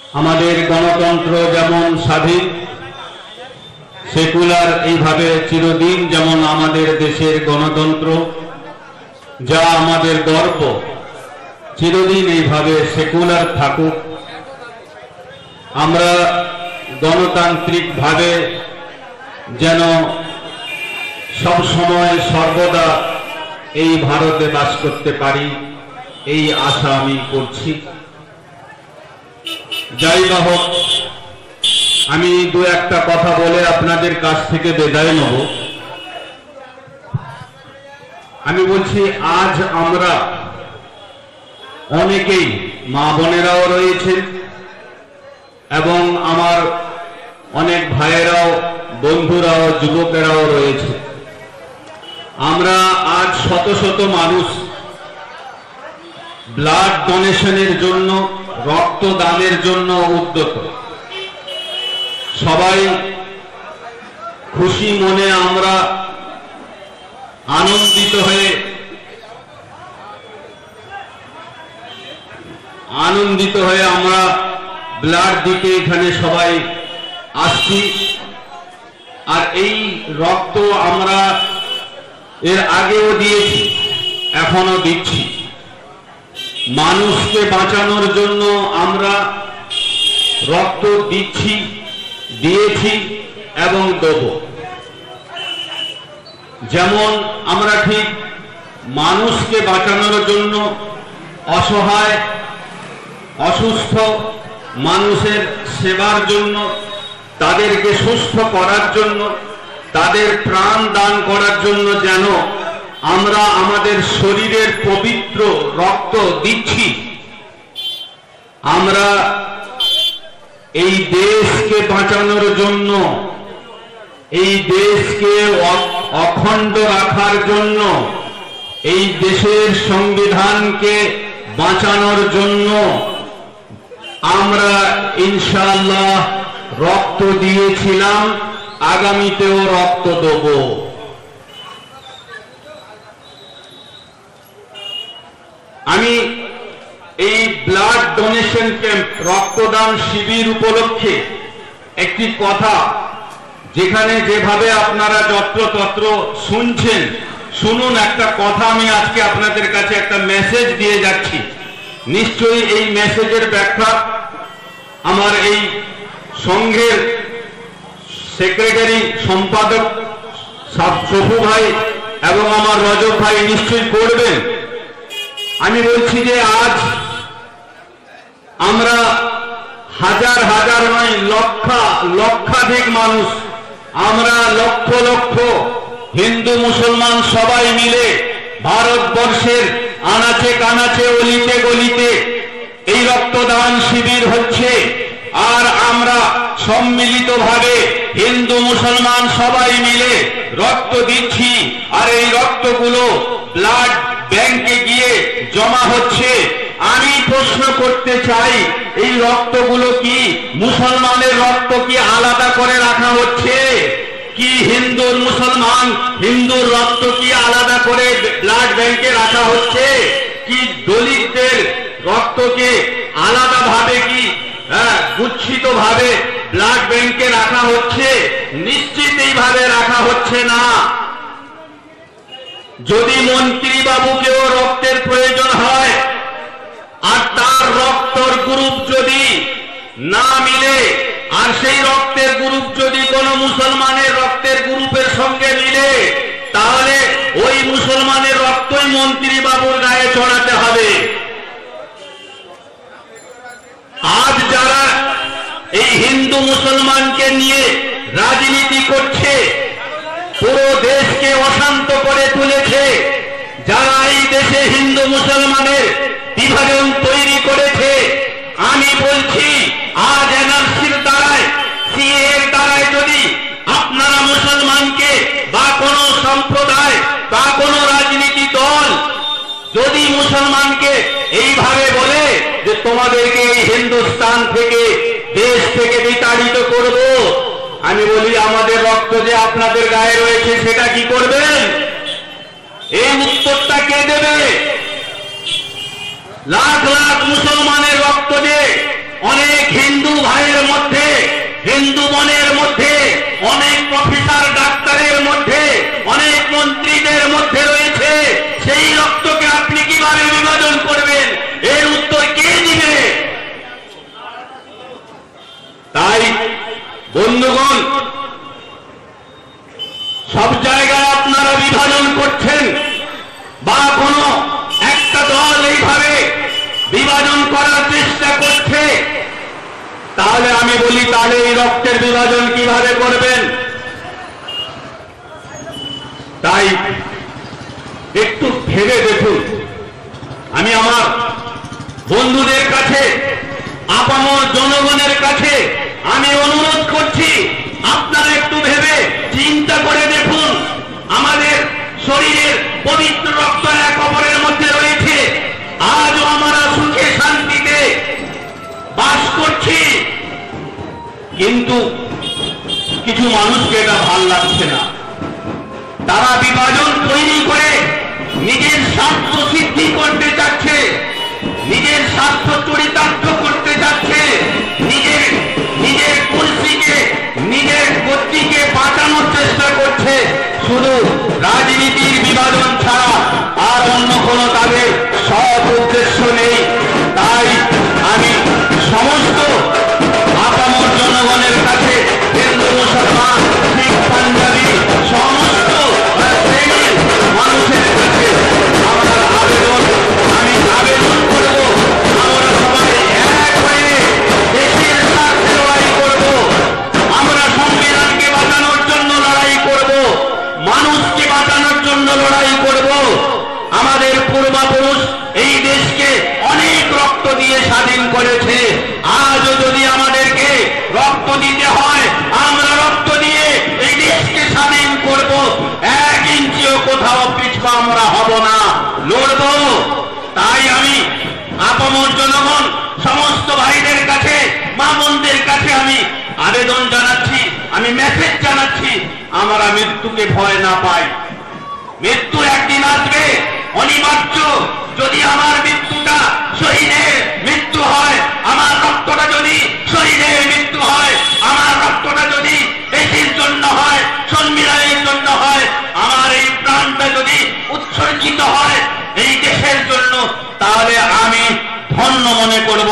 আমাদের গণতন্ত্র যেমন স্বাধীন, সেকুলার এইভাবে চিরদিন যেমন আমাদের দেশের গণতন্ত্র, যা আমাদের গর্ব, চিরদিন এইভাবে সেকুলার থাকুক। আমরা গণতান্ত্রিকভাবে যেন সব সময় সর্বদা এই ভারতে বাস করতে পারি, এই আশা আমি করছি। যাই বা হোক, আমি দু একটা কথা বলে আপনাদের কাছ থেকে বিদায় নেব। আমি বলছি, আজ আমরা অনেকেই, মা বোনেরাও রয়েছেন এবং আমার অনেক ভাইয়েরাও, বন্ধুরাও, যুবকেরাও রয়েছে। আমরা আজ শত শত মানুষ ব্লাড ডোনেশনের জন্য, রক্তদানের জন্য উদ্যত। সবাই খুশি মনে আমরা আনন্দিত হয়ে আমরা ব্লাড দিতে এখানে সবাই আসছি। আর এই রক্ত আমরা এর আগেও দিয়েছি, এখনো দিচ্ছি। মানুষকে বাঁচানোর জন্য আমরা রক্ত দিচ্ছি, দিয়েছি এবং দেব। যেমন আমরা ঠিক মানুষকে বাঁচানোর জন্য, অসহায় অসুস্থ মানুষের সেবার জন্য, তাদেরকে সুস্থ করার জন্য, তাদের প্রাণ দান করার জন্য যেন আমরা আমাদের শরীরের পবিত্র রক্ত দিচ্ছি, আমরা এই দেশকে বাঁচানোর জন্য, এই দেশকে অখণ্ড রাখার জন্য, এই দেশের সংবিধানকে বাঁচানোর জন্য আমরা ইনশাআল্লাহ রক্ত দিয়েছিলাম, আগামীতেও রক্ত দেব। আমি এই ব্লাড ডোনেশন ক্যাম্প, রক্তদান শিবির উপলক্ষে একটি কথা, যেখানে যেভাবে আপনারা যত্রতত্র শুনছেন, শুনুন একটা কথা। আমি আজকে আপনাদের কাছে একটা মেসেজ দিয়ে যাচ্ছি। নিশ্চয়ই এই মেসেজের ব্যাখ্যা আমার এই সংঘের সেক্রেটারি, সম্পাদক সফু ভাই এবং আমার রজব ভাই নিশ্চয়ই করবেন। আমি বলছি যে আজ আমরা হাজার হাজার নয়, লক্ষাধিক মানুষ, আমরা লক্ষ লক্ষ হিন্দু মুসলমান সবাই মিলে ভারতবর্ষের আনাচে কানাচে, অলিতে গলিতে এই রক্তদান শিবির হচ্ছে। আর আমরা সম্মিলিতভাবে হিন্দু মুসলমান সবাই মিলে রক্ত দিচ্ছি। আর এই রক্তগুলো ব্লাড ব্যাংকে গিয়ে জমা হচ্ছে। আমি প্রশ্ন করতে চাই, এই রক্তগুলো কি মুসলমানের রক্ত কি আলাদা করে রাখা হচ্ছে? কি হিন্দুর রক্ত কি আলাদা করে ব্লাড ব্যাংকে রাখা হচ্ছে? কি দলিতদের রক্তকে আলাদা ভাবে, কি গুচ্ছিত ভাবে ব্লাড ব্যাংকে রাখা হচ্ছে? নিশ্চিত এইভাবে রাখা হচ্ছে না। যদি মন্ত্রী বাবুকেও রক্তের প্রয়োজন হয় আর তার রক্তের গ্রুপ যদি না মিলে, আর সেই রক্তের গ্রুপ যদি কোনো মুসলমানের রক্তের গ্রুপের সঙ্গে মিলে, তাহলে ওই মুসলমানের রক্তই মন্ত্রী বাবুর গায়ে চড়াতে হবে। আজ যারা এই হিন্দু মুসলমানকে নিয়ে রাজনীতি করছে, পুরো দেশকে অশান্ত করে তুলেছে, যারা এই দেশে হিন্দু মুসলমানের বিভাজন তৈরি করেছে, আমি বলছি আজ এনআরসির দ্বারায়, সিএ এর দ্বারায় যদি আপনারা মুসলমানকে বা কোন সম্প্রদায় বা কোন রাজনীতি দল যদি মুসলমানকে এইভাবে বলে যে তোমাদেরকে এই হিন্দুস্তান থেকে, দেশ থেকে বিতাড়িত করব, আমি বলি আমাদের রক্ত যে আপনাদের গায়ে রয়েছে সেটা কি করবেন? এই উত্তরটা কে দেবে? লাখ লাখ মুসলমানের রক্ত যে অনেক হিন্দু বন্ধুগণ, সব জায়গায় আপনারা বিভাজন করছেন বা কোনো একটা দল এইভাবে বিভাজন করার চেষ্টা করছে, তাহলে আমি বলি তাহলে এই রক্তের বিভাজন কিভাবে করবেন? তাই একটু ভেবে দেখুন। আমি আমার বন্ধুদের কাছে, আপামর জনগণের কাছে আমি অনুরোধ করছি, আপনারা একটু ভেবে চিন্তা করে দেখুন। আমাদের শরীরের পবিত্র রক্ত এক অপরের মধ্যে রয়েছে, আজও আমরা সুখে শান্তিতে বাস করছি, কিন্তু কিছু মানুষকে এটা ভাল লাগছে না। তারা বিভাজন তৈরি করে নিজের স্বার্থ সিদ্ধি করতে চাচ্ছে, নিজের স্বার্থ চরিতার্থ করতে চাচ্ছে, নিজের কুর্সিকে, নিজের গতিকে বাঁচানোর চেষ্টা করছে। শুধু রাজনীতির বিভাজন ছাড়া আর অন্য কোনো তাদের সৎ উদ্দেশ্য নেই। তাই আমি সমস্ত আপামর জনগণের কাছে, হিন্দু মুসলমান শিখ পাঞ্জাবি সমস্ত শ্রেণীর মানুষের কাছে আমার আবেদন, আমি আবেদন করব, আমরা সবাই এক হয়ে দেশের স্বার্থে লড়াই করব। আমরা সংবিধানকে বাঁচানোর জন্য লড়াই করব, মানুষকে বাঁচানোর জন্য লড়াই করব। আমাদের পূর্বপুরুষ এই দেশকে অনেক রক্ত দিয়ে স্বাধীন করেছে। আজও যদি আমাদেরকে রক্ত দিতে হয়, আমরা রক্ত দিয়ে এই দেশকে স্বাধীন করব। 1 ইঞ্চিও কোথাও পিছপা আমরা হব না, লড়ব। তাই আমি আপামর জনগণ সমস্ত ভাইদের কাছে, মা বোনদের কাছে আমি আবেদন জানাচ্ছি, আমি মেসেজ জানাচ্ছি, আমরা মৃত্যুকে ভয় না পাই। মৃত্যু একদিন আসবে, অনিবার্য। যদি আমার মৃত্যুটা শহীদের মৃত্যু হয়, আমার রক্তটা যদি শহীদের মৃত্যু হয়, আমার রক্তটা যদি দেশের জন্য হয়, সংবিধানের জন্য হয়, আমার এই প্রাণটা যদি উৎসর্গিত হয় এই দেশের জন্য, তাহলে আমি ধন্য মনে করব।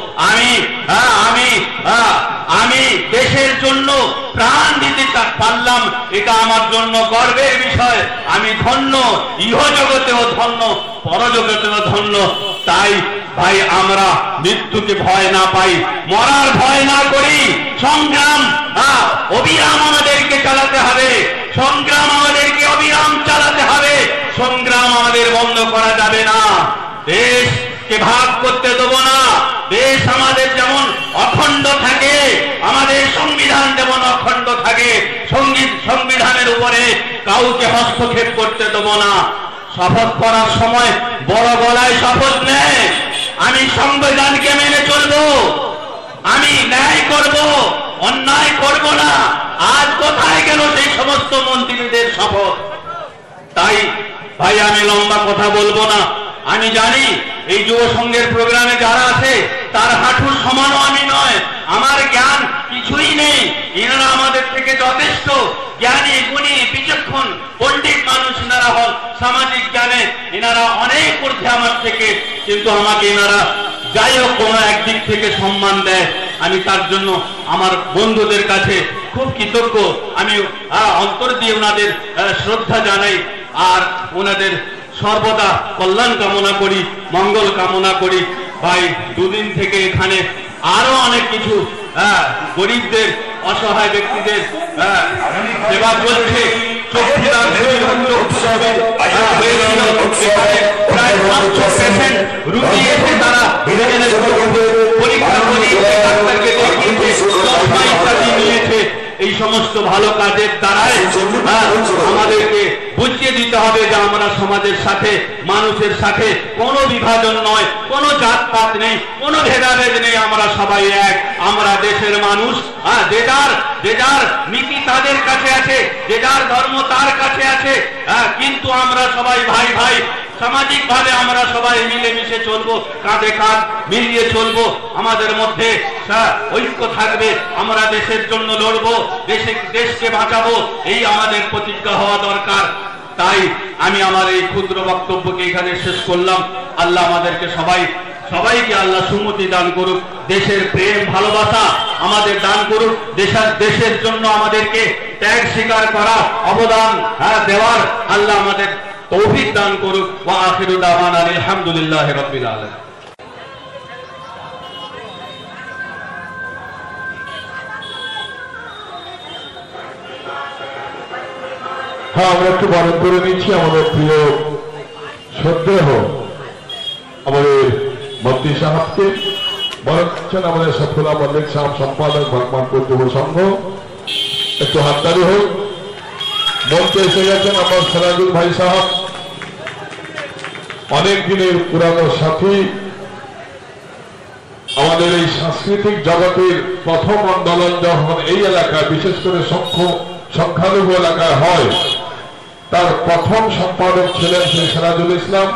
আমি দেশের জন্য প্রাণ দিতে পারলাম, এটা আমার জন্য গর্বের বিষয়। আমি ধন্য, ইহজগতেও ধন্য, পরজগতেও ধন্য। তাই ভাই আমরা মৃত্যুকে ভয় না পাই, মরার ভয় না করি। সংগ্রাম অবিরাম আমাদেরকে চালাতে হবে, সংগ্রাম আমাদেরকে অবিরাম চালাতে হবে। সংগ্রাম আমাদের বন্ধ করা যাবে না। দেশকে ভাগ করতে দেব না। দেশ আমাদের যেমন অখণ্ড থাকে, আমাদের সংবিধান যেমন অখণ্ড থাকে, সংবিধানের উপরে কাউকে হস্তক্ষেপ করতে দেব না। শপথ করার সময় বড় গলায় শপথ নেয়, আমি সংবিধানকে মেনে চলব, আমি ন্যায় করব, অন্যায় করব না। আজ কোথায় গেল সেই সমস্ত মন্ত্রীদের শপথ? তাই ভাই আমি লম্বা কথা বলবো না। আমি জানি এই যুব সংঘের প্রোগ্রামে যারা আছে তার হাঁটুর সমানও আমি নয়, আমার জ্ঞান কিছুই নেই। এনারা আমাদের থেকে যথেষ্ট জ্ঞানী, গুণী, বিচক্ষণ, পণ্ডিত মানুষ এনারা হন। সামাজিক জ্ঞানে এনারা অনেক ঊর্ধ্বে আমার থেকে, কিন্তু আমাকে এনারা যাই হোক কোনো একদিক থেকে সম্মান দেয়। আমি তার জন্য আমার বন্ধুদের কাছে খুব কৃতজ্ঞ। আমি অন্তর দিয়ে ওনাদের শ্রদ্ধা জানাই, আর ওনাদের সর্বদা কল্যাণ কামনা করি, মঙ্গল কামনা করি। ভাই দুদিন থেকে এখানে আরো অনেক কিছু গরিবদের, অসহায় ব্যক্তিদের সেবা চলছে। প্রায় 500 পেশেন্ট রুগী এসে তারা পরীক্ষা করিয়েছে, ডাক্তারকে ইত্যাদি নিয়েছে। এই সমস্ত ভালো কাজের দ্বারাই আমাদেরকে বুঝিয়ে দিতে হবে যে আমরা সমাজের সাথে, মানুষের সাথে কোনো বিভাজন নয়, কোনো জাতপাত নেই, কোনো ভেদাভেদ নেই। আমরা সবাই এক, আমরা দেশের মানুষ। যে যার নীতি তাদের কাছে আছে, যে যার ধর্ম তার কাছে আছে, কিন্তু আমরা সবাই ভাই ভাই। সামাজিক ভাবে আমরা সবাই মিলেমিশে চলবো, কাঁধে কাঁধ মিলিয়ে চলবো। আমাদের মধ্যে ঐক্য থাকবে, আমরা দেশের জন্য লড়বো, দেশকে বাঁচাবো, এই আমাদের প্রতিজ্ঞা হওয়া দরকার। তাই আমি আমার এই ক্ষুদ্র বক্তব্যকে এখানে শেষ করলাম। আল্লাহ আমাদেরকে সবাই সবাইকে আল্লাহ সুমতি দান করুক, দেশের প্রেম ভালোবাসা আমাদের দান করুক, দেশের জন্য আমাদেরকে ত্যাগ স্বীকার করা অবদান দেওয়ার আল্লাহ আমাদের তৌফিক দান করুক। ওয়া আখিরু দাওয়ানা আলহামদুলিল্লাহি রাব্বিল আলামিন। হ্যাঁ, আমরা একটু বরণ করে নিচ্ছি আমাদের প্রিয় শ্রদ্ধেয় আমাদের মন্ত্রী সাহেবকে বরণ করছেন আমাদের সফুল্লাহ মল্লিক সাহেব, সম্পাদক ভগবানপুর যুব সংঘ। একটু হাততালি হোক। মঞ্চে এসে গেছেন আমার সিরাজুল ভাই সাহেব, অনেক দিনের পুরানো সাথী। আমাদের এই সাংস্কৃতিক জগতের প্রথম আন্দোলন যখন এই এলাকায়, বিশেষ করে সংখ্যালঘু এলাকায় হয়, তার প্রথম সম্পাদক ছিলেন শ্রী সিরাজুল ইসলাম।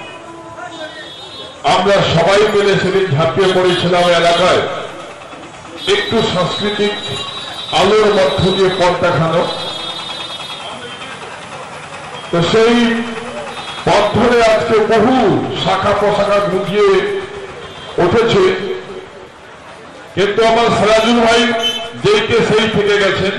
আমরা সবাই মিলে সেদিন ঝাঁপিয়ে পড়েছিলাম এলাকায় একটু সাংস্কৃতিক আলোর মধ্য দিয়ে পথ দেখানো। তো সেই পথ ধরে আজকে বহু শাখা প্রশাখা গুজিয়ে উঠেছে, কিন্তু আমার সিরাজুল ভাই যেইকে সেই থেকে গেছেন।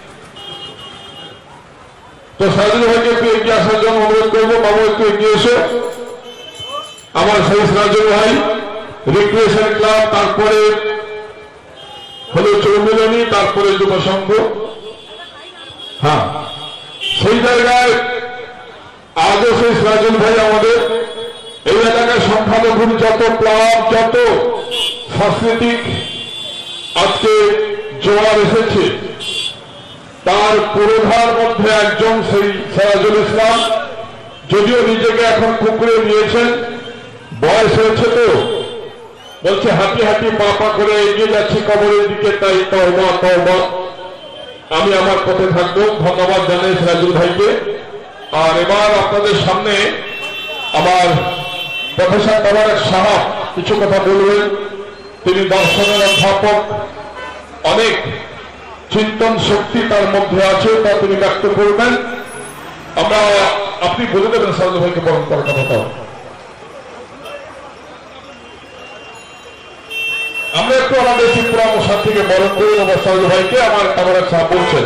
তো সিরাজুল ভাইকে একটু এগিয়ে আসার জন্য অনুরোধ করবো। বাবু একটু এগিয়ে এসো। আমার সেই সিরাজুল ভাই রিক্রিয়েশন ক্লাব, তারপরে হলো চৌমিলনী, তারপরে যুব সংঘ। হ্যাঁ, সেই জায়গায় আজও সেই সিরাজুল ভাই আমাদের এই এলাকায় সংখ্যালঘুর যত ক্লাব, যত সাংস্কৃতিক আজকে জোয়ার এসেছে, তার পুরোধার মধ্যে একজন সেই সিরাজুল ইসলাম। যদিও নিজেকে এখন কুকুরে নিয়েছেন, বয়স হয়েছে, তো বলছে হাঁটি হাঁটি পা পা করে এগিয়ে যাচ্ছি কবরের দিকে, তাই তওবা তওবা। আমি আমার পথে থাকবো। ধন্যবাদ জানাই সিরাজুল ভাইকে। আর এবার আপনাদের সামনে আমার প্রফেসর মোবারক সাহেব কিছু কথা বলবেন। তিনি দর্শনের অধ্যাপক, অনেক চিন্তন শক্তি তার মধ্যে আছে, তা তিনি ব্যক্ত করবেন। আপনি বলে দেবেন সিরাজুল ভাইকে বরণ করার কথাটা। আমরা একটু আমাদের ত্রিপুরা মশার থেকে বরণ করি সিরাজুল ভাইকে। আমার মোবারক সাহেব বলছেন।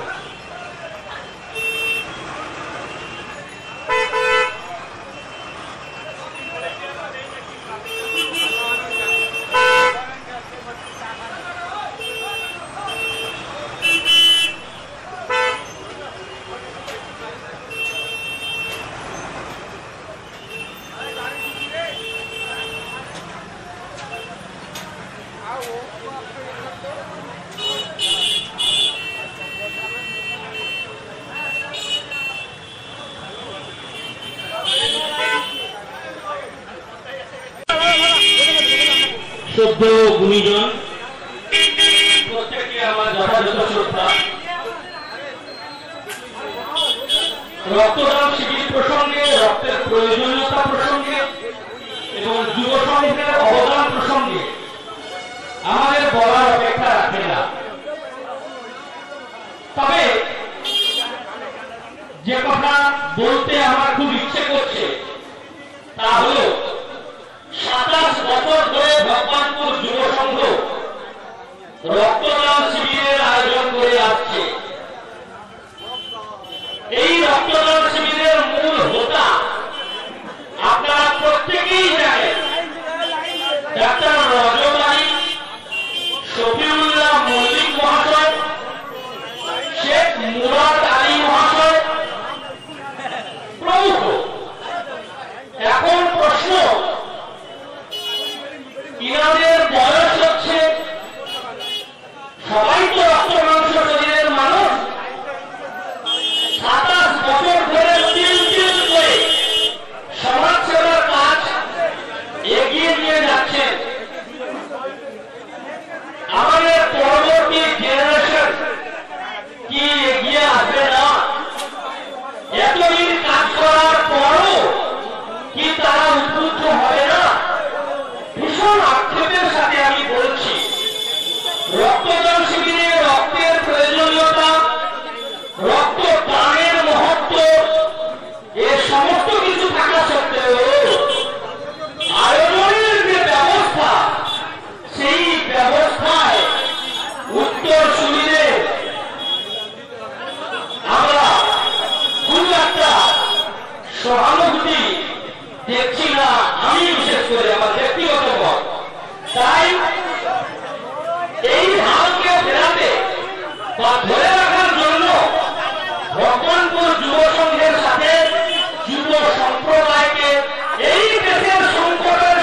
শ্রদ্ধেয় গুণীজন, প্রত্যেককে আমার যথাযথ শ্রদ্ধা। রক্তদান শিবির প্রসঙ্গে, রক্তের প্রয়োজনীয়তা প্রসঙ্গে এবং যুব সংঘের অবদান প্রসঙ্গে আমাদের বলার অপেক্ষা রাখে না। তবে যে কথা বলতে আমার খুব ইচ্ছে করছে তা হল 27 বছর ধরে ভগবানপুর যুব সংঘ রক্তদান শিবিরের আয়োজন করে আসছে। এই রক্তদান শিবিরের মূল হোতা আপনারা প্রত্যেকেই জানেন, ডাক্তার রজবাই বা ধরে রাখার জন্য ভগবানপুর যুব সংঘের সাথে যুব সম্প্রদায়কে এই দেশের সংকটের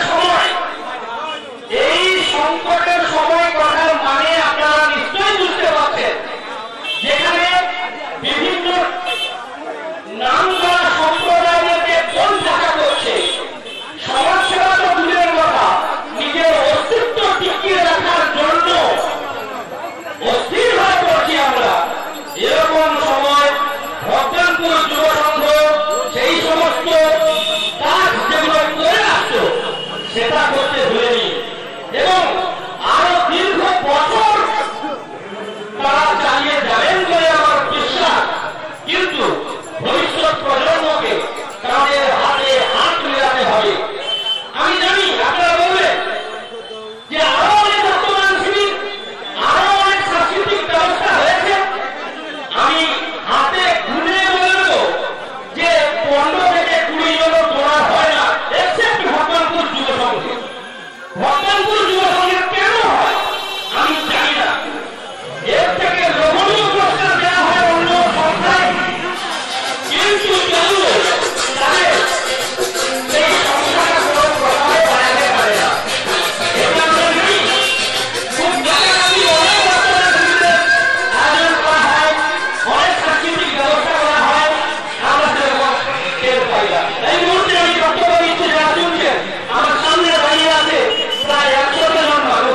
সময় কথার মানে আপনারা নিশ্চয়ই বুঝতে পারছেন, যেখানে বিভিন্ন নাম করা সম্প্রদায়কে কোন টাকা করছে, সমাজসেবা তো দূরের কথা, নিজের অস্তিত্ব টিকিয়ে রাখার জন্য অস্থির হয়ে পড়ছি আমরা। এরকম সময় ভগবানপুর যুব সংঘ সেই সমস্ত কাজ যেগুলো করে আসত সেটা করতে ভুলেনি এবং আরো দীর্ঘ বছর তারা চালিয়ে যাবেন বলে আমার বিশ্বাস। কিন্তু ভবিষ্যৎ প্রজন্মকে তাদের হাতে হাত মেলাতে হবে। আমি জানি আপনারা বলবেন যে আরো অনেক বর্তমান শিবির, আরো অনেক সাংস্কৃতিক ব্যবস্থা হয়েছে। আমি হাতে গুনে বলবো যে 15 থেকে 20 জন তোলা হয় না, এক্সেপ্ট ভগবানপুর যুব সংঘে। ভগবানপুর যুব সংঘে কেন হয় আমি জানি না। এর থেকে লোভনীয় পুরস্কার দেওয়া হয় অন্য সংস্থায়, কিন্তু কেন তাদের সেই সংস্থাটা কোনো প্রভাবে বাড়াতে পারে না। এটা আমরা জানি। খুব কাছাকাছি অনেক বর্তমান শিবিরের আয়োজন করা হয়, অনেক সাংস্কৃতিক ব্যবস্থা করা হয়, আমরা সেরকম টের পাই না। এই মুহূর্তে আমি বক্তব্য দিচ্ছি, যারা শুনছেন আমার সামনে দাঁড়িয়ে আছে প্রায় 100 জন মানুষ।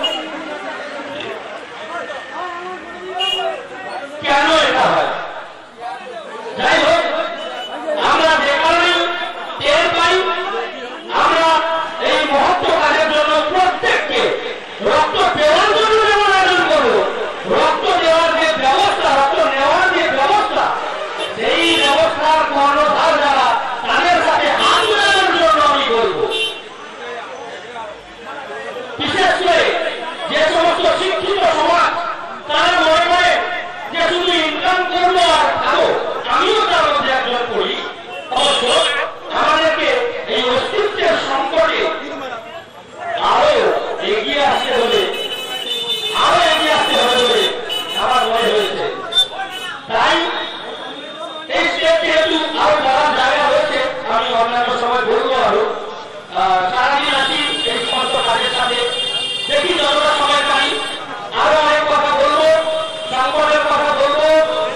কেন এটা হয়? যাই হোক, আমরা যে কারণে টের পাই, আমরা এই মহত্ব কাজের জন্য প্রত্যেককে রক্ত দেওয়ার জন্য যেমন আয়োজন করবো, রক্ত দেওয়ার যে ব্যবস্থা, রক্ত নেওয়ার যে ব্যবস্থা, সেই ব্যবস্থার কর্ণধার যারা তাদের সাথে হাত মেলানোর জন্য আমি বলবো। বিশেষ করে যে সমস্ত শিক্ষিত সমাজ তারা মনে করে যে শুধু ইনকাম করবো আর খাবো, আমিও তার মধ্যে একজন করি। অবশ্য আমাদেরকে এই অস্তিত্বের সংকটে আরো এগিয়ে আসতে হবে বলে আমার মনে হয়েছে। তাই এই স্টেপ যেহেতু আরো বড় জায়গা হয়েছে, আমি অন্যান্য সময় বলবো আরো সারাদিন আছি এই সমস্ত কাজের সাথে, দেখি যতটা সময় পাই আরো অনেক কথা বলবো, সংকটের কথা বলবো।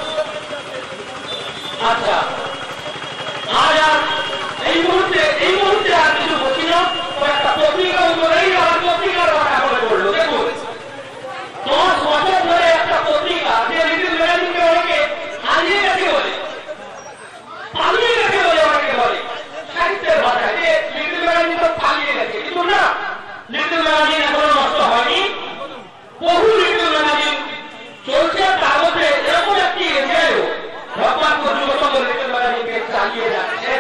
আচ্ছা, আজ আর এই মুহূর্তে আর কিছু বলছি না। একটা পত্রিকা উঠলেই আমার পত্রিকার কথা মনে পড়লো। দেখুন, 10 বছর ধরে একটা পত্রিকা যে লিটল ম্যাগাজিনকে অনেকে হারিয়ে গেছে বলে, অনেকে বলে সাহিত্যের ভাষায় যে লিটল ম্যাগাজিন তো পালিয়ে গেছে, কিন্তু না, লিটল ম্যাগাজিন এখনো নষ্ট হয়নি। বহু লিটল ম্যাগাজিন চলছে, তার মধ্যে এরকম একটি এরিয়ায়ও ভগবানপুর যুব সংঘ লিটল ম্যাগাজিনকে চালিয়ে যাচ্ছে।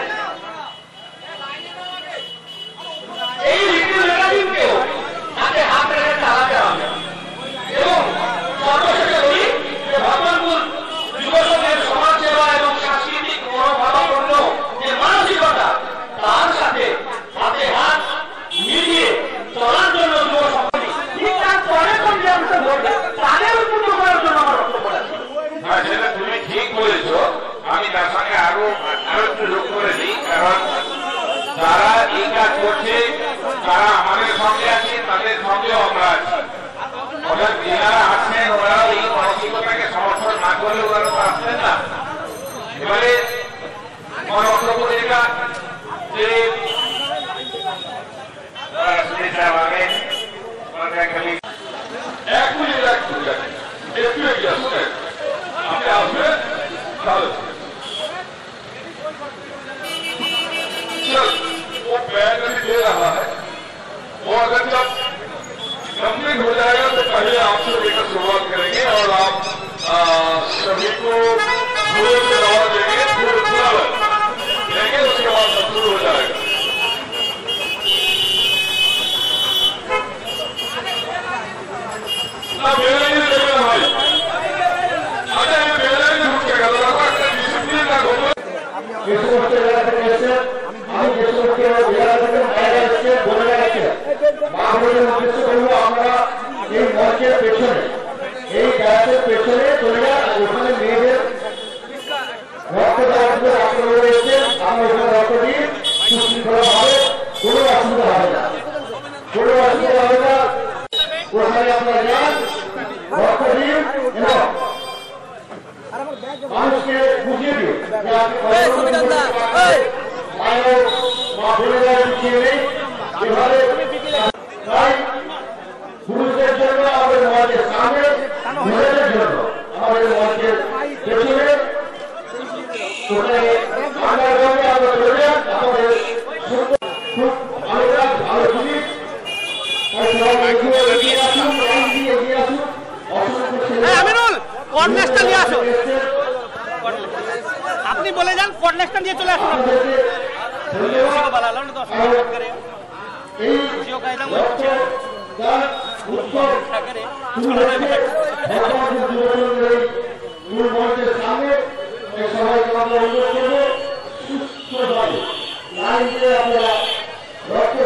এই লিটল ম্যাগাজিনকেও হাতে হাত রেখে চালাতে হবে এবং সর্বশেষে বলি যে ভগবানপুর যুব সংঘের সমাজসেবা এবং সাংস্কৃতিক মনোভাবাপন্ন যে মানসিকতা, তার সাথে হাতে হাত মিলিয়ে চলার জন্য যুব সংঘ ঠিক তার পরে যে অংশ বলবে তাদের উন্নত করার জন্য আমার বক্তব্য আছে। হ্যাঁ, সেটা তুমি ঠিক বলেছ। আমি তার সঙ্গে আরো একটু যোগ করে দিই, কারণ যারা এই কাজ করছে তারা আমাদের সঙ্গে আছে, তাদের সঙ্গেও আমরা আছি। অর্থাৎ যারা আছেন ওরা এই মানসিকতাকে সমর্থন না করলে ওরা তো আসবেন না। এবারে আমার বক্তব্য যেটা যে এক মিনিট একটু এগিয়ে আসবেন, আপনি আসবেন তাহলে वो बैग अभी दे रहा है, वो अगर जब कंप्लीट हो जाएगा तो पहले आपसे लेकर शुरुआत करेंगे और आप सभी को फूलों से दवा देंगे, फूल देंगे, उसके बाद सब शुरू हो जाएगा। ना मेरे लिए देगा भाई, अच्छा ये मेरे लिए ढूंढ के गलत रखा, डिसिप्लिन का घूमो। ये समस्त जगह से कैसे আমি যে সমস্ত জেলা থেকে বাইরে এসছে বলে গেছে মা বলে উদ্দেশ্য করবো আমরা এই মঞ্চের পেছনে এই গাছের পেছনে গান রক্ত দিন এবং মানুষকে বুঝিয়ে দিন মায়ের মা বোনেরা পিছিয়ে নেই এভাবে তাই পুরুষদের জন্য আমাদের মঞ্চের সামনে মহিলাদের জন্য আমাদের মঞ্চের পেছনে ওখানে আন্ডারগ্রাউন্ডে আমরা চলে যান আমাদের খুব ভালো জিনিস আমিনুল কর্নেসটা নিয়ে আসো আপনি বলে যান কর্নেসটা নিয়ে চলে আসুন সবাইকে আমরা অনুরোধ করবো সুস্থভাবে লাইন দিয়ে আপনারা রক্ত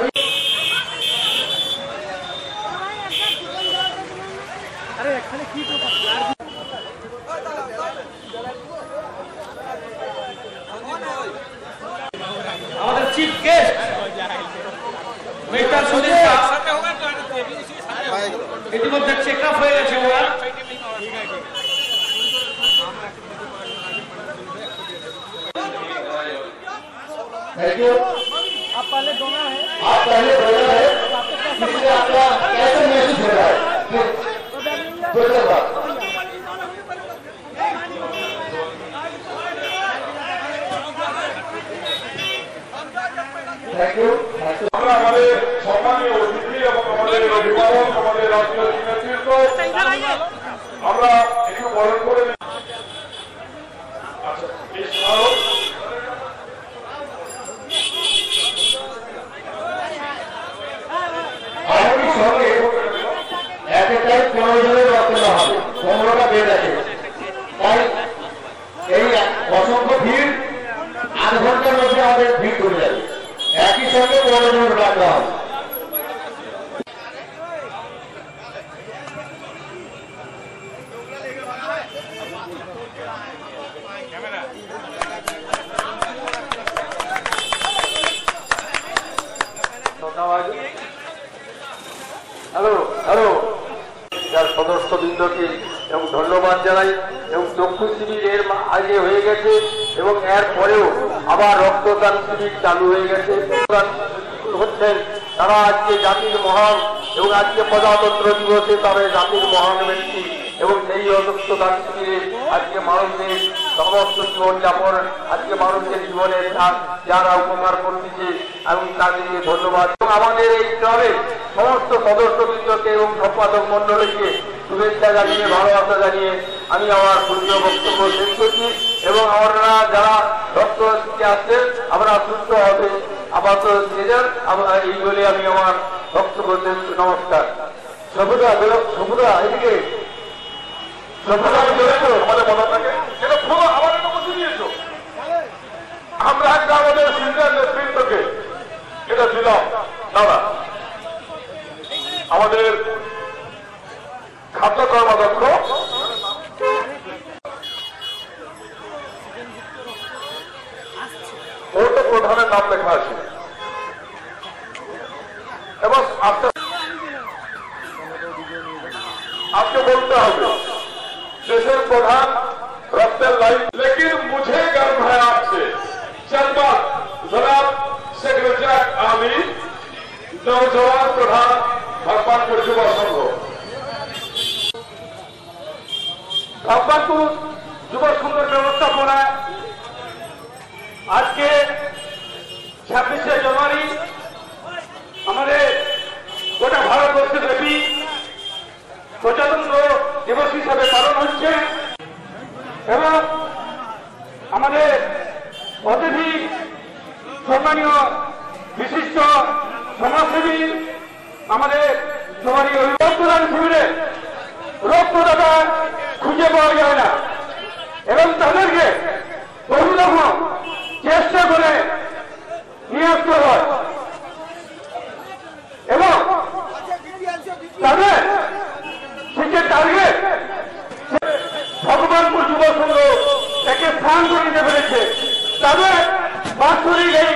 আমাদের চিফ গেস্ট মিস্টার সুদীপ ইতিমধ্যে চেক আপ হয়ে গেছে ওরা थैंक यू। आप पहले दोनों है इसलिए आपका कैसे महसूस हो रहा है थैंक यू। আমরা আমাদের সম্মানীয় অতিথি এবং আমাদের অভিভাবক আমাদের রাজনৈতিক নেতৃত্ব আমরা একটু বরণ করে নিই। আচ্ছা এই স্মারক আগামী সঙ্গে এতটাই 15 জনের রক্ত দেওয়া হবে 15টা বেড আছে তাই এই অসংখ্য ভিড় আধ ঘন্টার মধ্যে আমাদের ভিড় করে যাবে একই সঙ্গে 15 জনের ডাক দেওয়া হবে হ্যালো হ্যালো যার সদস্যবৃন্দকে এবং ধন্যবাদ জানাই এবং চক্ষু শিবির এর আগে হয়ে গেছে এবং এর পরেও আবার রক্তদান শিবির চালু হয়ে গেছে হচ্ছেন তারা আজকে জাতির মহান এবং আজকে প্রজাতন্ত্র দিবসে তারা জাতির মহান ব্যক্তি এবং সেই রক্তদান শিবিরে আজকে মানুষের সমস্ত জীবনযাপন আজকে মানুষের জীবনে যারা উপকার করতেছে এবং তাদেরকে ধন্যবাদ এবং আমাদের এই ক্লাবের সমস্ত সদস্যবৃন্দকে এবং সম্পাদক মন্ডলীকে শুভেচ্ছা জানিয়ে ভালোবাসা জানিয়ে আমি আমার পূর্ণ বক্তব্য শেষ করছি এবং আমরা যারা রক্ত দিতে আসছেন আমরা সুস্থ হবে আপাতত এই বলে আমি আমার বক্তব্য শেষ নমস্কার। সবুদা এদিকে আমাদের মনে থাকে এটা পুরো আমাদের বসে দিয়েছো আমরা একটা আমাদের সিনিয়র নেতৃত্বকে এটা দিলাম দাদা আমাদের খাদ্য কর্মাধ্যক্ষ ওর তো প্রধানের নাম লেখা আছে এবং आपको बोलते হবে देशर प्रधान रफ्तार लाइन लेकिन मुझे गर्व है आपसे चंद बात जनाब सेक्रेटरी आमिर नौजवान प्रधान भगवानपुर युव संघ भगवानपुर युव संघर व्यवस्थापना आज के 26 জানুয়ারি हमारे गोटा भारतवर्ष व्यापी প্রজাতন্ত্র দিবস হিসাবে পালন হচ্ছে এবং আমাদের অতিথি সম্মানীয় বিশিষ্ট সমাজসেবী আমাদের সবারই রক্তদান শিবিরে রক্তদাতা খুঁজে পাওয়া যায় না এবং তাদেরকে বহু রকম চেষ্টা করে নিয়ে আসতে হয় এবং তাদের টার্গেট ভগবানপুর যুব সংঘ একে স্থান করে দিতে পেরেছে তাদের বাৎসরিক এই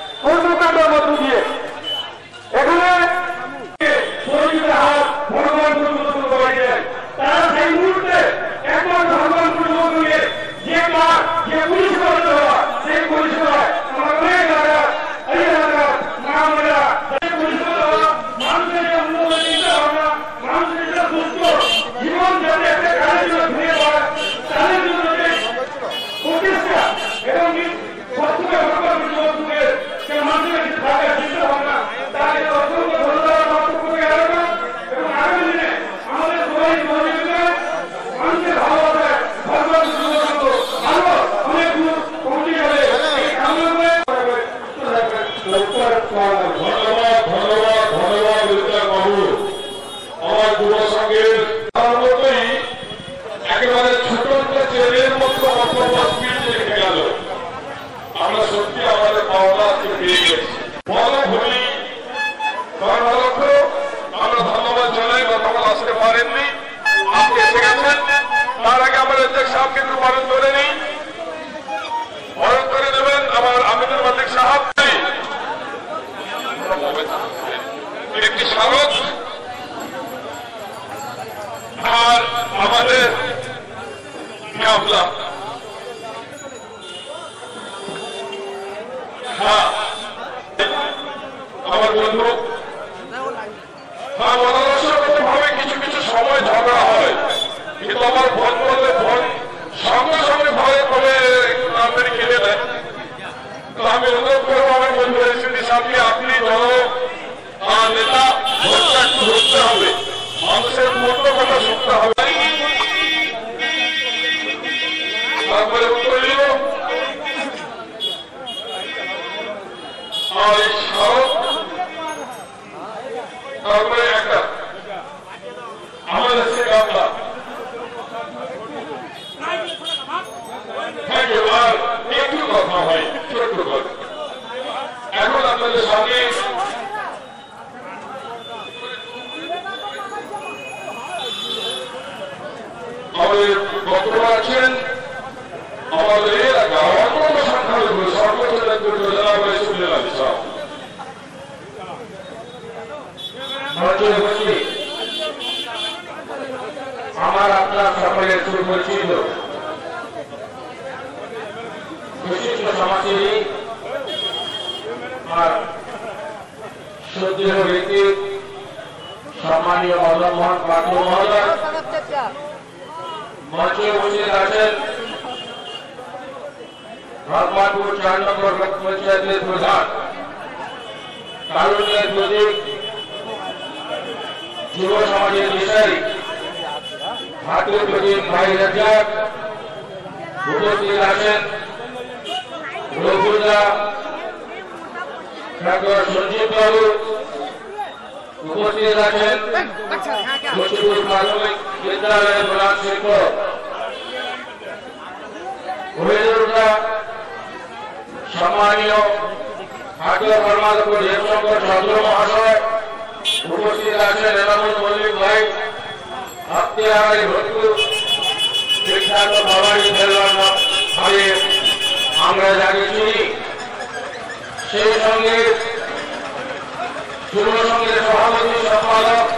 কর্মকাণ্ডের মধ্য দিয়ে এখানে ভগবান অন্য কথা শুনতে হবে। তারপরে উত্তর দিল আর এই স্মারক, তারপরে একটা আমাদের সে গামলা। Thank you. আর একটু কথা হয়, ছোট্ট কথা। এখন আপনাদের সামনে আমাদের বক্তব্য আছেন আমাদের এলাকা অন্যান্য সংখ্যালঘু সর্বোচ্চ নেতৃত্ব জনাব রাইসুল্লাহ আলী সাহেব। আমার আপনার সকলের সুপরিচিত বিশিষ্ট সমাজসেবী আর শ্রদ্ধেয় ব্যক্তি সম্মানীয় মদন মোহন পাত্র মহোদয়, মঞ্চে উপস্থিত আছেন ভগবানপুর 4 নম্বর ব্লক পঞ্চায়েতের প্রধান, কারুণ্যের প্রতীক, যুব সমাজের দিশারি, হাতের প্রতীক ভাই রাজ্জাক। উপস্থিত আছেন রঘুদা ডাক্তার সঞ্জীব বাবু। উপস্থিত আছেন লক্ষ্মীপুর প্রাথমিক বিদ্যালয়ের প্রধান শিক্ষক অভিযোগটা সম্মানীয় হাটিয়া কর্মাধ্যক্ষ দেবশঙ্কর চন্দ্র মহাশয়। উপস্থিত আছেন এনামুল মল্লিক ভাই, আত্মীয় ভরপুর বিখ্যাত বাবারি খেলোয়াড় ভাবে আমরা যাকে চিনি। সেই সঙ্গে যুব সংঘের সভাপতি সম্পাদক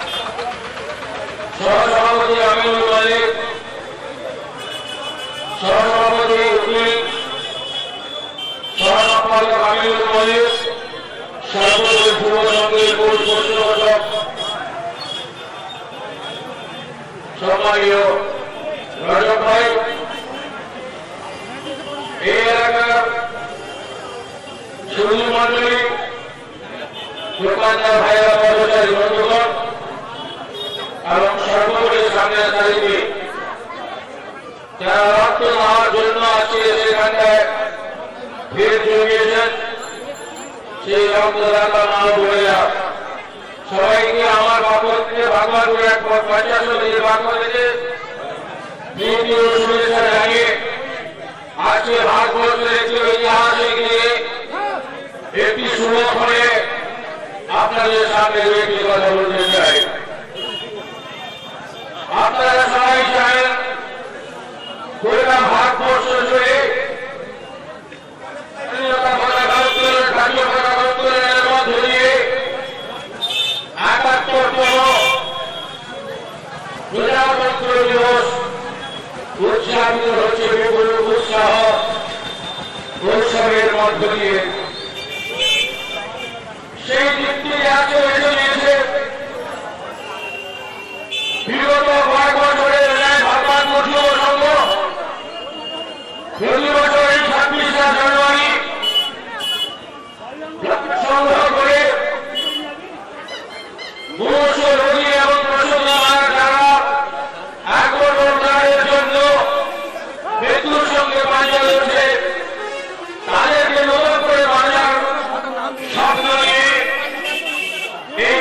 সহসভাপতি আমিনুল মালিক, সহসভাপতি উকিল, সহসম্পাদক আমিনুল মালিক, সর্বোপরি যুব সংঘের বোর্ড পরিচালক সম্মানীয় রজব ভাই, এই এলাকার সুন্দর মন্ডলী, দোকানদার ভাইয়েরা, কর্মচারী বন্ধুগণ এবং সর্বোপরি সামনে দাঁড়িয়ে যারা রক্ত দেওয়ার জন্য আজকে সেখানটায় ভিড় জমিয়েছেন, সেই রক্তদাতা মা বোনেরা সবাইকে আমার পক্ষ থেকে ভগবানপুর 50 পক্ষ থেকে দ্বিতীয় শুভেচ্ছা জানিয়ে আজকে ভারতবর্ষের একটি ঐতিহাসিক নিয়ে একটি শুভ করে আপনাদের সামনে একটি কথা বলতে চাই। আপনারা সবাই জানেন গোটা ভারতবর্ষ জুড়ে জাতীয় পতাকা উত্তোলনের মধ্য দিয়ে ৭১তম প্রজাতন্ত্র দিবস উদযাপিত হচ্ছে বিপুল উৎসাহ উৎসবের মধ্য দিয়ে। সেই দিকটি আজকে বেছে নিয়েছে বিগত কয়েক বছরের ন্যায় ভগবানপুর যুব সংঘ প্রতি বছর এই 26শে জানুয়ারি সংগ্রহ করে মুমূর্ষু রোগী এবং প্রসূতিমার যারা আগ্রহের জন্য মৃত্যুর সঙ্গে পাঞ্জা লড়ছে তাদেরকে নতুন করে বাঁচার স্বপ্ন নিয়ে এই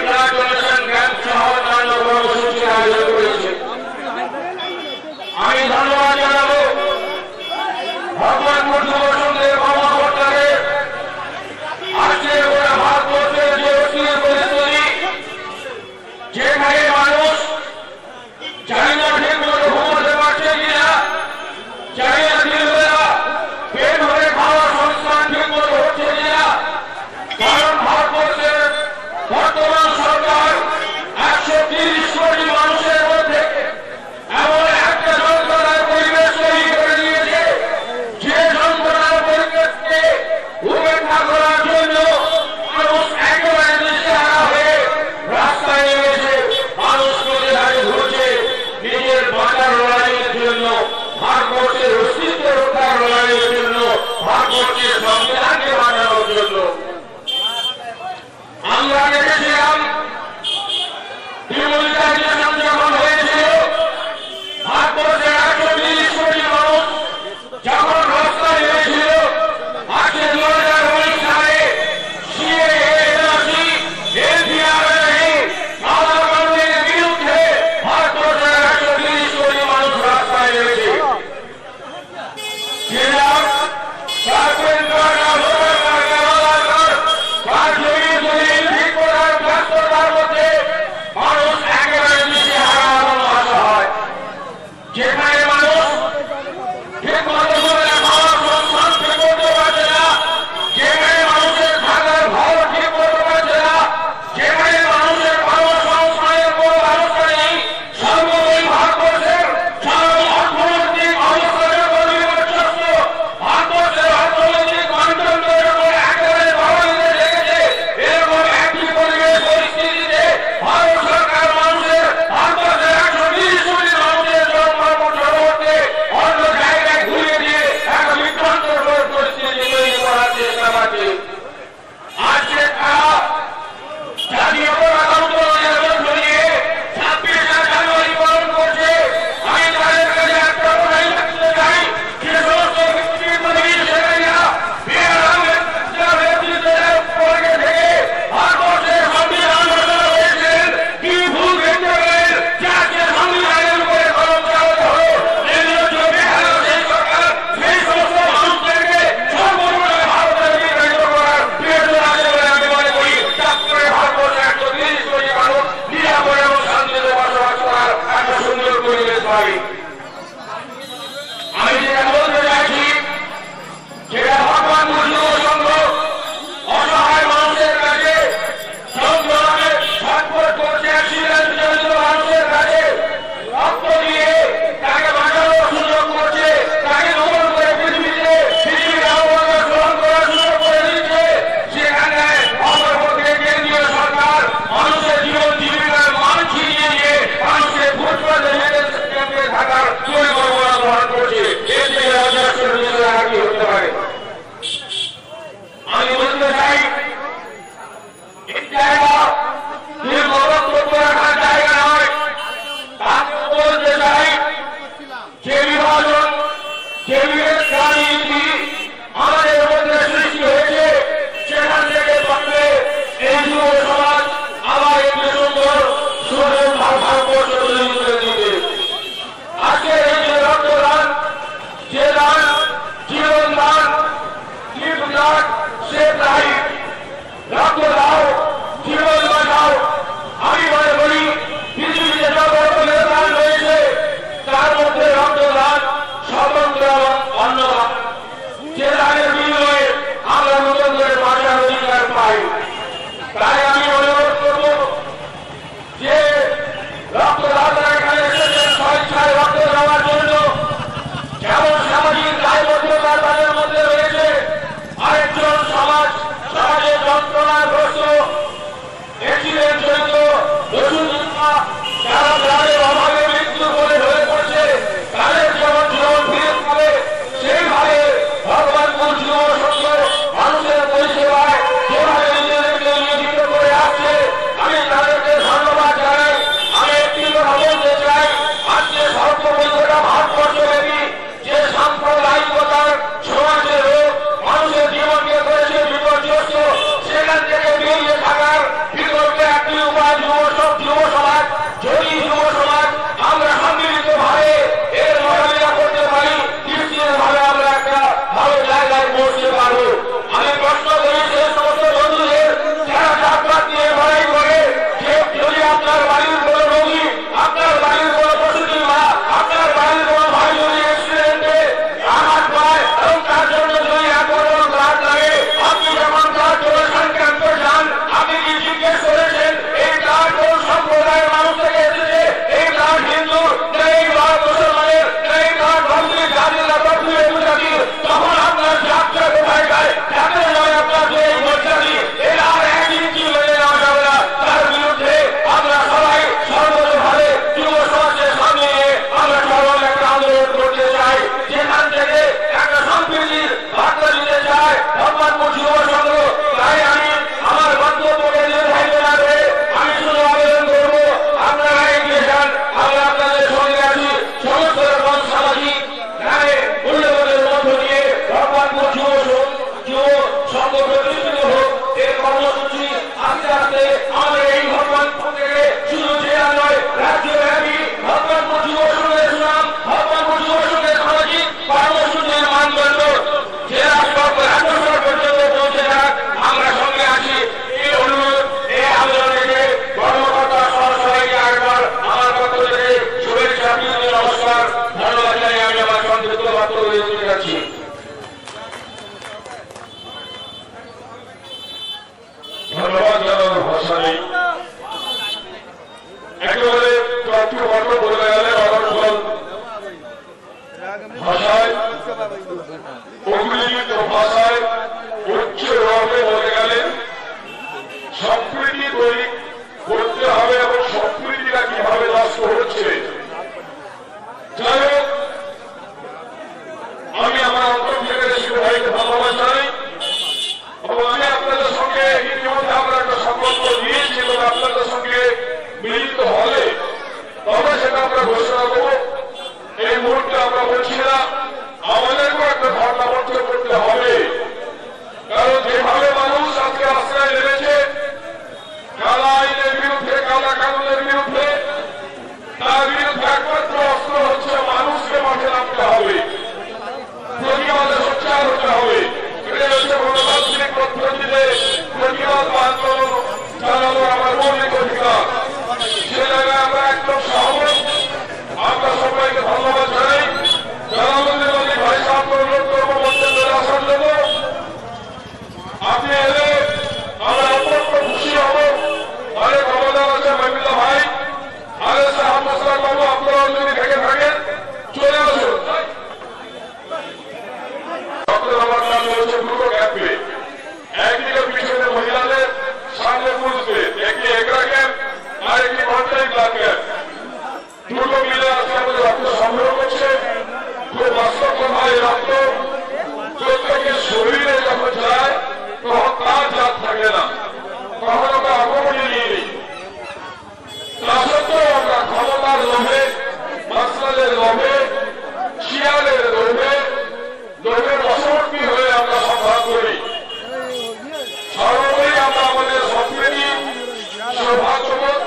একটু মাত্র বলে গেলেন অনর্গল ভাষায়, অগ্নিলিপ্ত ভাষায় উচ্চ রবে বলে গেলেন সম্প্রীতি তৈরি করতে হবে এবং সম্প্রীতিটা কিভাবে নষ্ট হচ্ছে। যাই হোক, আমি আমার অন্তর থেকে শিশু ভাইকে ধন্যবাদ জানাই এবং আমি আপনাদের সঙ্গে ইতিমধ্যে আমরা একটা সংকল্প নিয়েছি এবং আপনাদের সঙ্গে মিলিত হলে তবে সেটা আমরা ঘোষণা করবো। এই মুহূর্তে আমরা বলছি না, আমাদেরকেও একটা ধর্ণা মঞ্চ করতে হবে, কারণ যেভাবে মানুষ আজকে আশ্রয় নেমেছে কালা আইনের বিরুদ্ধে, কালা কানুনের বিরুদ্ধে, তার বিরুদ্ধে একমাত্র অস্ত্র হচ্ছে মানুষকে মাঠে নামতে হবে, প্রতিবাদে সোচ্চার হতে হবে। এটা হচ্ছে গণতান্ত্রিক পদ্ধতিতে প্রতিবাদ বা আন্দোলন চালানোর আমার মৌলিক অধিকার। সে জায়গায় আমরা একদম সহমত। আমরা সবাইকে ধন্যবাদ জানাই। জালালউদ্দিন আলী ভাই সাহেবকে অনুরোধ করবো মঞ্চে চলে আসার জন্য। আপনি এলে আমরা অত্যন্ত খুশি হব। আরে ক্ষমতার আছে মহিলা ভাই, আরে সাহাব মোশাররফ বাবু, আপনারাও যদি থেকে থাকেন চলে আসুন। আমার নাম হচ্ছে দুটো ক্যাম্পে, একদিকে পিছনে মহিলাদের, সামনে পুরুষদের, একটি এগরা ক্যাম্প আর একটি কন্ট্রাক্ট ব্লাড ক্যাম্প। দুটো মিলে আজকে আমাদের রক্ত সংগ্রহ করছে। খুব বাস্তব কথা, এই রক্ত প্রত্যেকের শরীরে যখন যায় তখন তার জাত থাকে না, তখন আমরা আক্রমণে নিয়ে নিই। তা সত্ত্বেও আমরা ক্ষমতার লোভে, মাসলালের লোভে, শিয়ালের লোভে, লোভের বশবর্তী হয়ে আমরা সংঘাত করি। সর্বোপরি আমরা আমাদের সম্প্রীতি, সৌভাগ্যবোধ